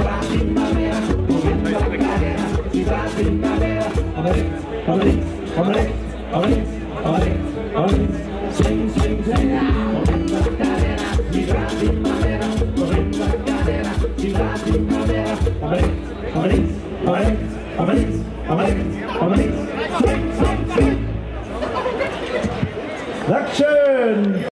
ciudad primavera, moviendo la cadera, ciudad primavera. Swing, swing, swing, moviendo la cadera, ciudad primavera, moviendo la cadera, ciudad primavera. Swing, swing, swing. Action!